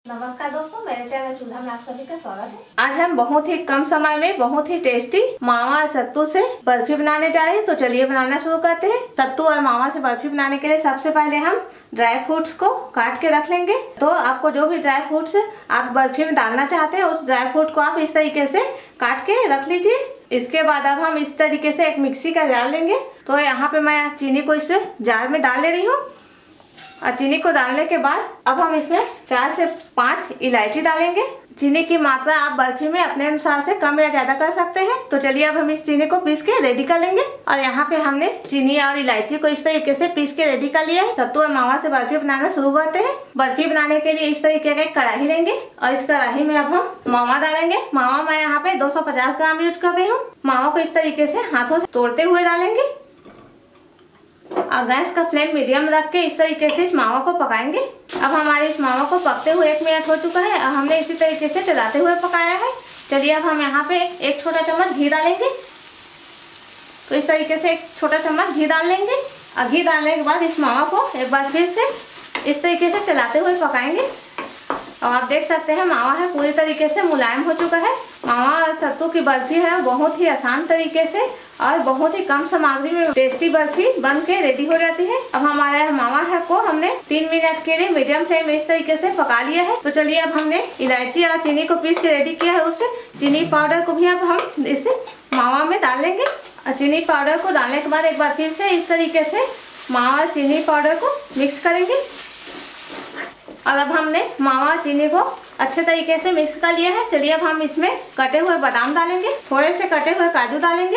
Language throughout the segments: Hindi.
नमस्कार दोस्तों, मेरे चैनल चूल्हा में आप सभी का स्वागत है। आज हम बहुत ही कम समय में बहुत ही टेस्टी मावा सत्तू से बर्फी बनाने जा रहे हैं। तो चलिए बनाना शुरू करते हैं। सत्तू और मावा से बर्फी बनाने के लिए सबसे पहले हम ड्राई फ्रूट्स को काट के रख लेंगे। तो आपको जो भी ड्राई फ्रूट्स आप बर्फी में डालना चाहते हैं उस ड्राई फ्रूट को आप इस तरीके से काट के रख लीजिए। इसके बाद अब हम इस तरीके से एक मिक्सी का जार लेंगे। तो यहाँ पे मैं चीनी को इस जार में डाल ले रही हूँ और चीनी को डालने के बाद अब हम इसमें 4 से 5 इलायची डालेंगे। चीनी की मात्रा आप बर्फी में अपने अनुसार से कम या ज्यादा कर सकते हैं। तो चलिए अब हम इस चीनी को पीस के रेडी कर लेंगे। और यहाँ पे हमने चीनी और इलायची को इस तरीके से पीस के रेडी कर लिया है। सत्तू और मावा से बर्फी बनाना शुरू करते हैं। बर्फी बनाने के लिए इस तरीके का कढ़ाई लेंगे और इस कढ़ाई में अब हम मावा डालेंगे। मावा मैं यहाँ पे 250 ग्राम यूज कर रही हूँ। मावा को इस तरीके से हाथों से तोड़ते हुए डालेंगे और गैस का फ्लेम मीडियम रख के इस तरीके से इस मावा को पकाएंगे। अब हमारे इस मावा को पकते हुए 1 मिनट हो चुका है और हमने इसी तरीके से चलाते हुए पकाया है। चलिए अब हम यहाँ पे एक छोटा चम्मच घी डालेंगे। तो इस तरीके से एक छोटा चम्मच घी डाल लेंगे और घी डालने के बाद इस मावा को एक बार फिर से इस तरीके से चलाते हुए पकाएंगे। और आप देख सकते हैं मावा है पूरी तरीके से मुलायम हो चुका है। मावा और सत्तू की बर्फी है बहुत ही आसान तरीके से और बहुत ही कम सामग्री में टेस्टी बर्फी बन के रेडी हो जाती है। अब हमारा मावा है को हमने 3 मिनट के लिए मीडियम फ्लेम में इस तरीके से पका लिया है। तो चलिए अब हमने इलायची और चीनी को पीस के रेडी किया है। उस चीनी पाउडर को भी अब हम इस मावा में डाल लेंगे। और चीनी पाउडर को डालने के बाद एक बार फिर से इस तरीके से मावा और चीनी पाउडर को मिक्स करेंगे। और अब हमने मावा चीनी को अच्छे तरीके से मिक्स कर लिया है। चलिए अब हम इसमें कटे हुए बादाम डालेंगे, थोड़े से कटे हुए काजू डालेंगे।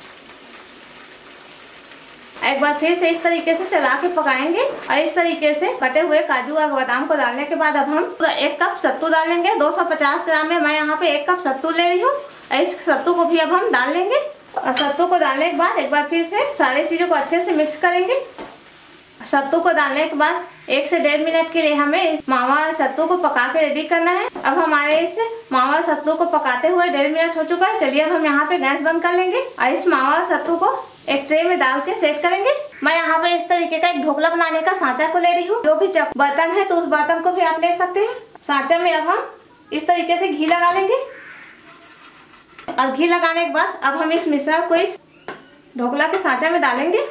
एक बार फिर से इस तरीके से चला के पकाएंगे। और इस तरीके से कटे हुए काजू और बादाम को डालने के बाद अब हम 1 कप सत्तू डालेंगे। 250 ग्राम में मैं यहाँ पे 1 कप सत्तू ले रही हूँ। इस सत्तू को भी अब हम डाल लेंगे। और सत्तू को डालने के बाद एक बार फिर से सारी चीजों को अच्छे से मिक्स करेंगे। सत्तू को डालने के बाद 1 से 1.5 मिनट के लिए हमें मावा और सत्तू को पका के रेडी करना है। अब हमारे इस मावा और सत्तू को पकाते हुए 1.5 मिनट हो चुका है। चलिए अब हम यहाँ पे गैस बंद कर लेंगे और इस मावा और सत्तू को एक ट्रे में डाल के सेट करेंगे। मैं यहाँ पे इस तरीके का एक ढोकला बनाने का सांचा को ले रही हूँ। जो भी बर्तन है तो उस बर्तन को भी आप ले सकते हैं। सांचा में अब हम इस तरीके से घी लगा लेंगे। और घी लगाने के बाद अब हम इस मिश्रण को इस ढोकला के सांचा में डालेंगे।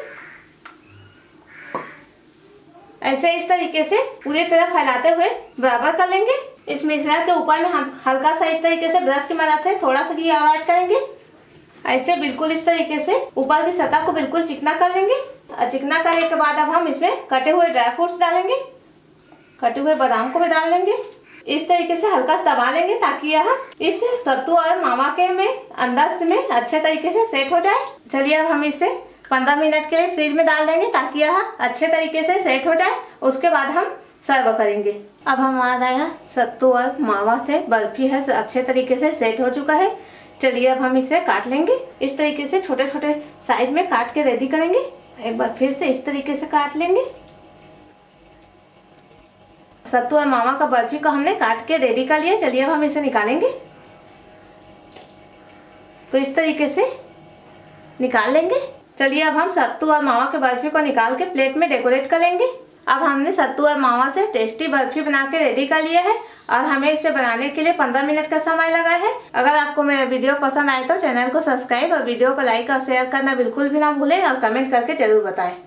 ऐसे इस तरीके से पूरी तरह फैलाते हुए बराबर कर लेंगे। इस मिश्रण के ऊपर में हम हल्का सा इस तरीके से ब्रश की मदद से थोड़ा सा घी और ऐड करेंगे। ऐसे बिल्कुल इस तरीके से ऊपर की सतह को बिल्कुल चिकना कर लेंगे। और चिकना करने के बाद अब हम इसमें कटे हुए ड्राई फ्रूट्स डालेंगे। कटे हुए बादाम को भी डाल लेंगे। इस तरीके से हल्का सा दबा लेंगे ताकि यह इस सत्तू और मावा के में अंदर में अच्छे तरीके से सेट हो जाए। चलिए अब हम इसे 15 मिनट के लिए फ्रिज में डाल देंगे ताकि यह अच्छे तरीके से सेट हो जाए। उसके बाद हम सर्व करेंगे। अब हमारा यह सत्तू और मावा से बर्फी है अच्छे तरीके से सेट हो चुका है। चलिए अब हम इसे काट लेंगे। इस तरीके से छोटे छोटे साइज में काट के रेडी करेंगे। एक बार फिर से इस तरीके से काट लेंगे। सत्तू और मावा का बर्फी को हमने काट के रेडी कर लिया। चलिए अब हम इसे निकालेंगे। तो इस तरीके से निकाल लेंगे। चलिए अब हम सत्तू और मावा के बर्फी को निकाल के प्लेट में डेकोरेट कर लेंगे। अब हमने सत्तू और मावा से टेस्टी बर्फी बना के रेडी कर लिया है और हमें इसे बनाने के लिए 15 मिनट का समय लगा है। अगर आपको मेरा वीडियो पसंद आए तो चैनल को सब्सक्राइब और वीडियो को लाइक और शेयर करना बिल्कुल भी ना भूलें और कमेंट करके जरूर बताएं।